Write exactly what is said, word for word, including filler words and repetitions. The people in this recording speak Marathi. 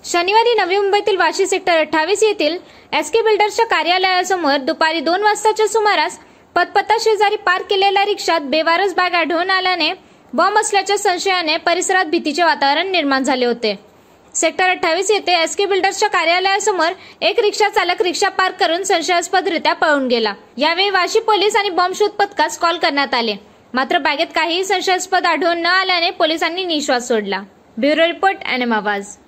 शनिवारी नवी मुंबईतील वाशी सेक्टर अठ्ठावीस येथील एस के बिल्डर्सच्या कार्यालयासमोर दुपारी दोन वाजताच्या सुमारास पतपत्ता शेजारी पार्क केलेल्या रिक्षात बेवारस बॅग आढळून आल्याने बॉम्ब असल्याच्या संशयाने परिसरात भीतीचे वातावरण निर्माण झाले होते। सेक्टर अठ्ठावीस येथे एस के बिल्डर्सच्या कार्यालयासमोर एक रिक्षा चालक रिक्षा पार्क करून संशयास्पदरित्या पळून गेला। यावेळी वाशी पोलीस आणि बॉम्ब शोध पथकास कॉल करण्यात आले, मात्र बॅगेत काहीही संशयास्पद आढळून न आल्याने पोलिसांनी निश्वास सोडला। ब्युरो रिपोर्ट एन एम आवाज।